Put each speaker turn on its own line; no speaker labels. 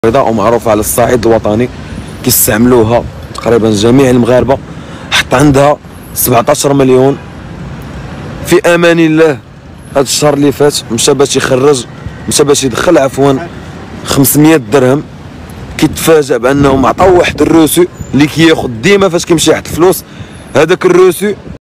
بيضاء ومعروفة على الصعيد الوطني، كيستعملوها تقريبا جميع المغاربة. حط عندها 17 مليون. في امان الله هذا الشهر اللي فات مشى باش يدخل عفوا 500 درهم. كيتفاجأ بانهم عطاو واحد الروسو اللي كياخد ديما فاش كيمشي يحط فلوس. هذاك الروسو